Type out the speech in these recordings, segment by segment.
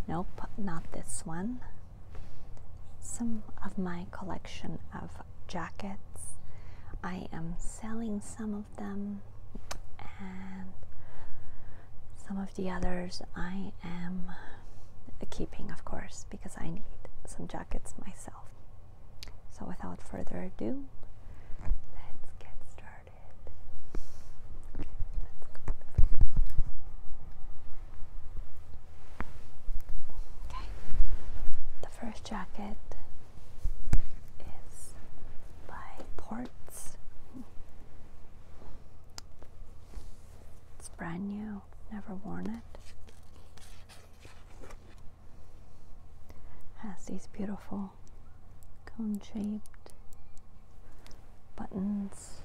Nope, not this one. Some of my collection of jackets. I am selling some of them, and some of the others I am keeping, of course, because I need some jackets myself. So without further ado, let's get started. Okay, the first jacket is by Ports. It's brand new, never worn it. Has these beautiful cone-shaped buttons.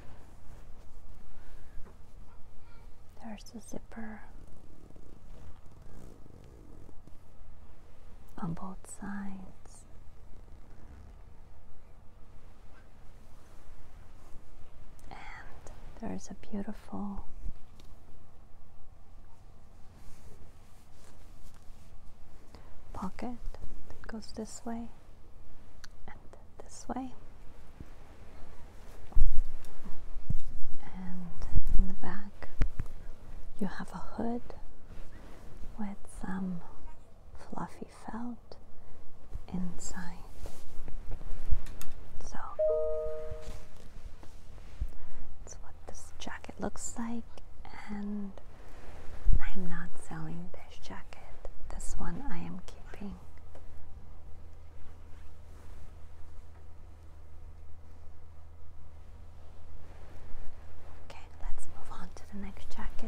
There's the zipper on both sides. And there's a beautiful pocket that goes this way and this way. And in the back you have a hood with some fluffy felt inside. So that's what this jacket looks like, and I'm not selling this jacket. This one I am keeping. Okay, let's move on to the next jacket.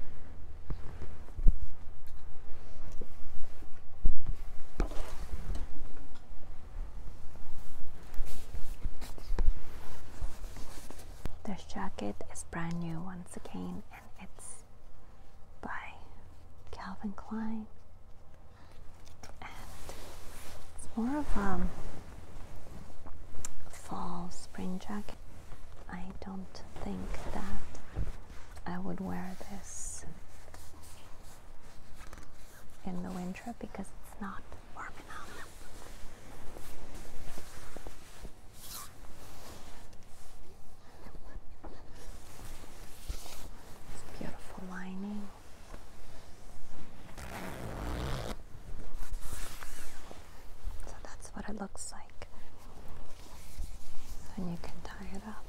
This jacket is brand new once again, and it's by Klein. It's more of a fall spring jacket. I don't think that I would wear this in the winter because it's not warm enough. It's beautiful lining. What it looks like, and you can tie it up.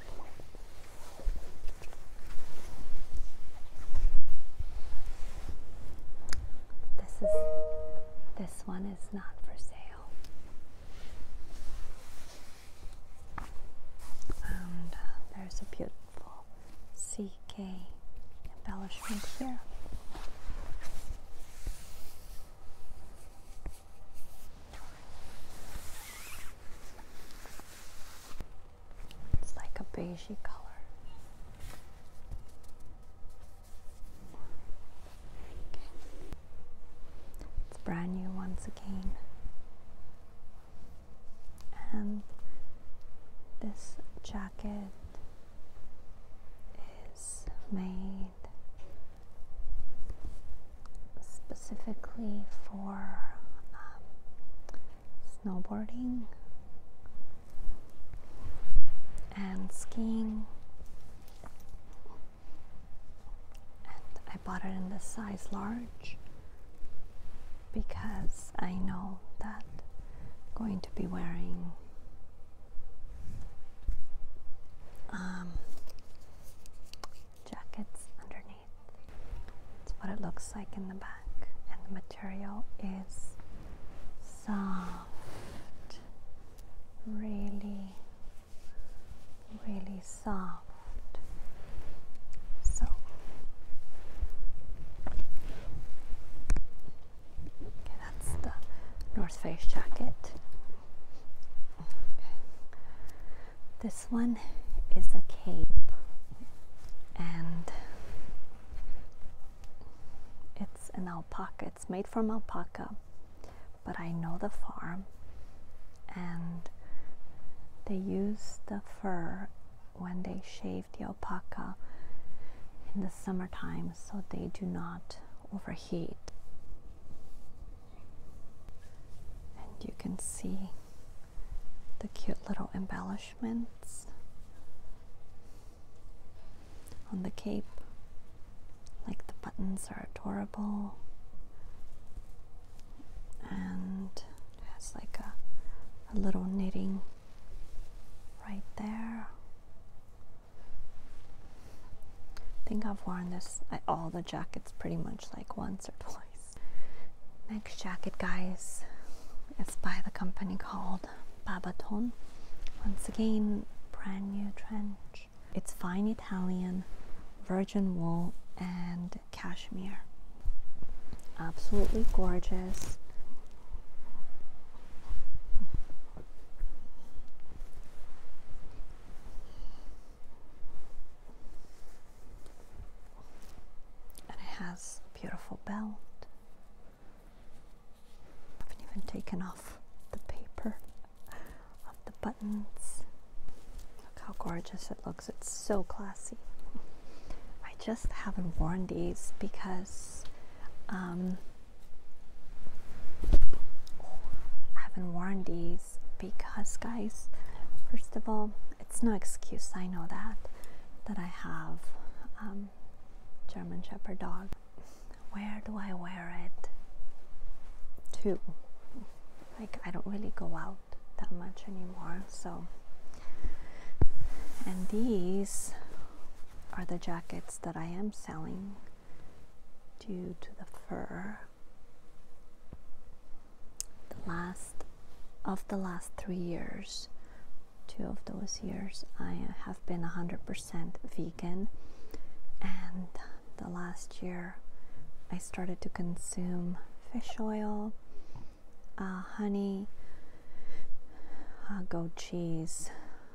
This one is not for sale, and there's a beautiful CK embellishment here. Beigey color. Okay. It's brand new once again, and this jacket is made specifically for snowboarding and skiing, and I bought it in the size large because I know that I'm going to be wearing jackets underneath. That's what it looks like in the back, and the material is soft, really soft. So okay, that's the North Face jacket. Okay. This one is a cape, and it's an alpaca. It's made from alpaca, but I know the farm, and they use the fur when they shave the alpaca in the summertime so they do not overheat. you can see the cute little embellishments on the cape. Like the buttons are adorable, and it has like a little knitting right there. I think I've worn this, all the jackets pretty much like once or twice. Next jacket, guys, is by the company called Babaton. Once again, brand new trench. It's fine Italian, virgin wool, and cashmere. Absolutely gorgeous. And it has a beautiful belt. I haven't even taken off the paper of the buttons. Look how gorgeous it looks. It's so classy. I just haven't worn these because guys, first of all, it's no excuse, I know that I have German Shepherd dog. Where do I wear it to? Like, I don't really go out that much anymore, so. And these are the jackets that I am selling due to the fur. The last 3 years, 2 of those years, I have been 100% vegan, and the last year I started to consume fish oil, honey, goat cheese,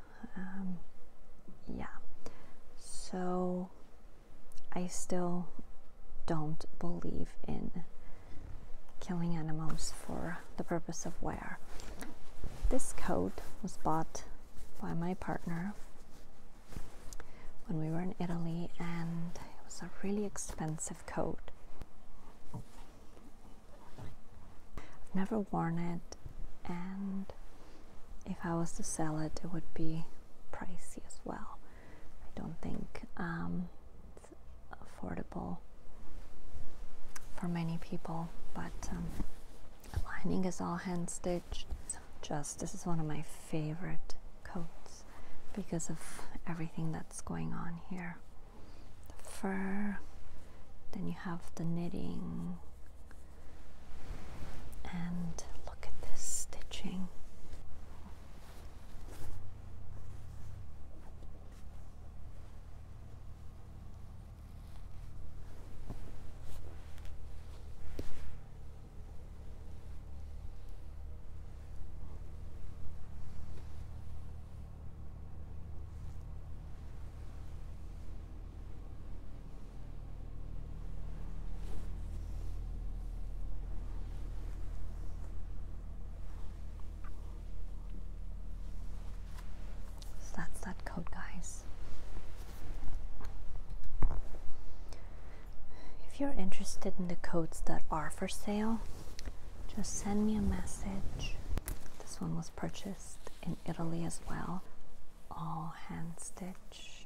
yeah. So I still don't believe in killing animals for the purpose of wear. This coat was bought by my partner when we were in Italy, and it was a really expensive coat. I've never worn it, and if I was to sell it, it would be pricey as well. I don't think it's affordable for many people, but the lining is all hand stitched. This is one of my favorite coats because of everything that's going on here. The fur, then you have the knitting, and look at this stitching. That's that coat, guys. If you're interested in the coats that are for sale, just send me a message. This one was purchased in Italy as well, all hand stitched.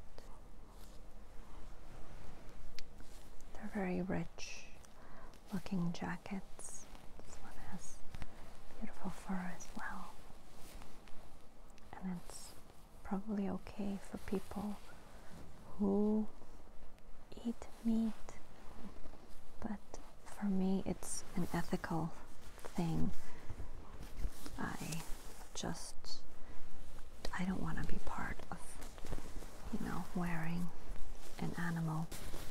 They're very rich looking jackets. This one has beautiful fur as well, and it's probably okay for people who eat meat, but for me it's an ethical thing. I don't want to be part of, wearing an animal.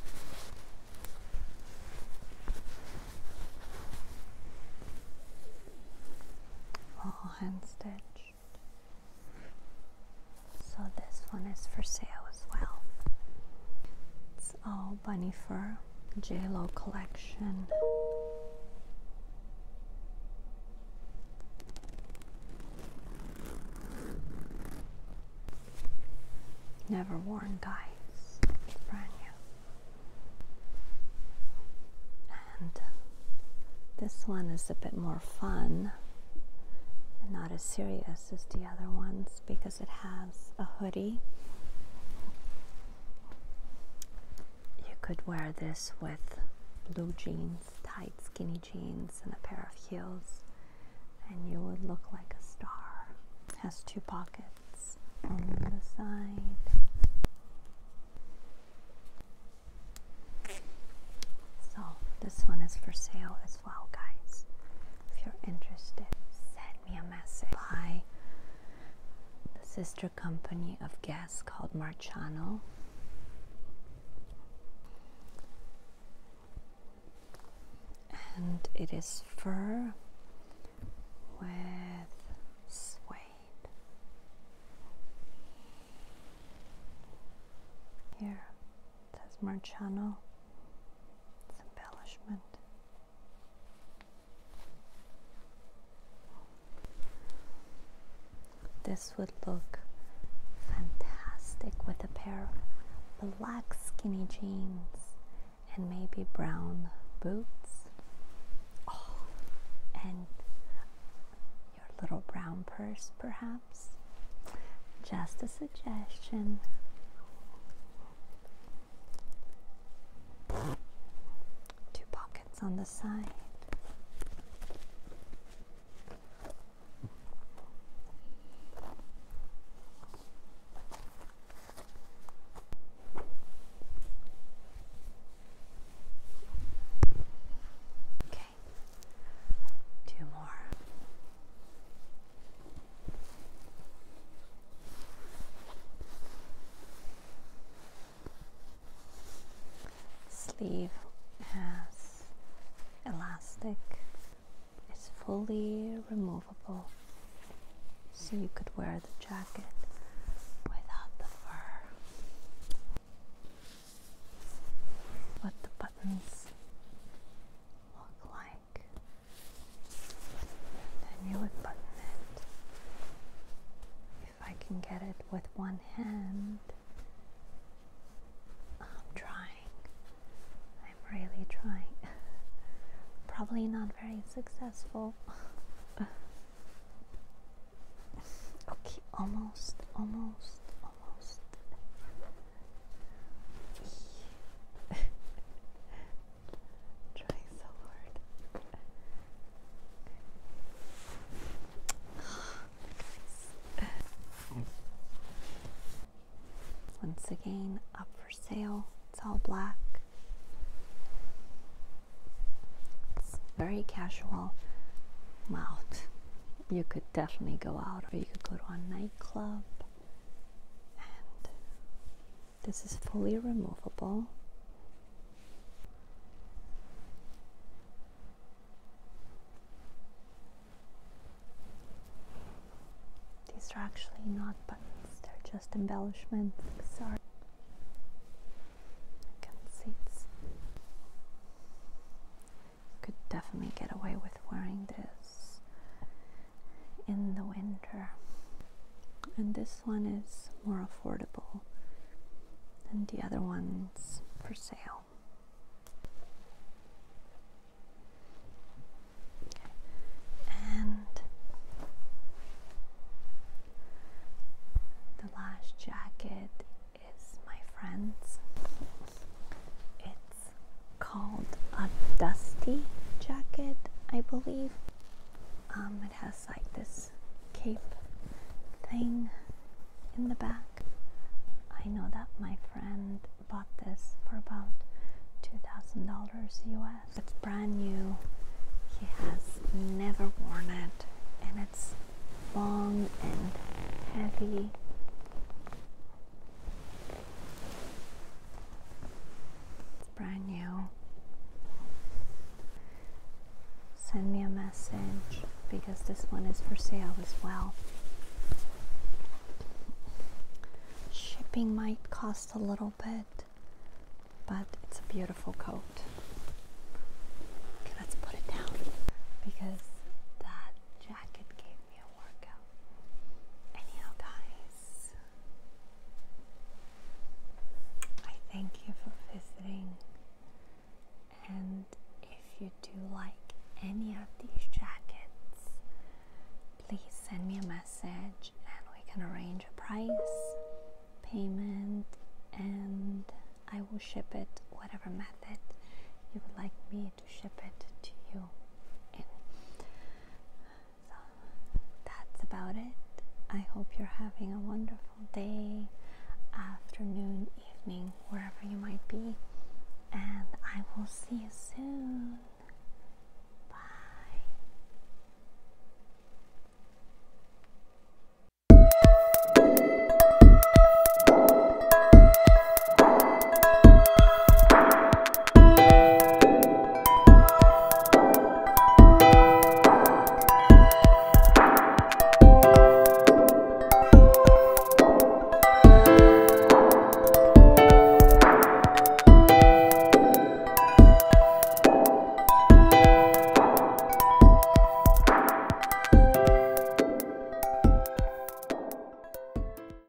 All hand stitched. So this one is for sale as well. It's all bunny fur, JLo collection. Never worn, guys. It's brand new. And this one is a bit more fun. and not as serious as the other ones because it has a hoodie. You could wear this with blue jeans, tight skinny jeans, and a pair of heels, and you would look like a star. It has 2 pockets on the side. So this one is for sale as well, guys. If you're interested, send me a message. By the sister company of Guess called Marciano. And it is fur with suede. Here it says Marciano. It's embellishment. This would look fantastic with a pair of black skinny jeans and maybe brown boots. Oh, and your little brown purse, perhaps. Just a suggestion. 2 pockets on the side. Sleeve has elastic. It's fully removable, so you could wear the jacket without the fur. What the buttons look like. Then you would button it. If I can get it with one hand. Really trying. Probably not very successful. Okay, almost. Trying so hard. Once again, up for sale. It's all black. Very casual. Well, you could definitely go out, or you could go to a nightclub. And this is fully removable. These are actually not buttons, they're just embellishments. Sorry. Definitely get away with wearing this in the winter. And this one is more affordable than the other ones for sale. Okay. And the last jacket is my friend's. It's called a Dusty jacket, I believe. It has like this cape thing in the back. I know that my friend bought this for about $2,000 US. It's brand new. He has never worn it, and it's long and heavy. It's brand new. Send me a message because this one is for sale as well. Shipping might cost a little bit, but it's a beautiful coat. Okay, let's put it down because that jacket gave me a workout. Anyhow, guys, I thank you for visiting, and if you do like any of these jackets, please send me a message and we can arrange a price, payment, and I will ship it whatever method you would like me to ship it to you in. So that's about it. I hope you're having a wonderful day, afternoon, evening, wherever you might be, and I will see you soon.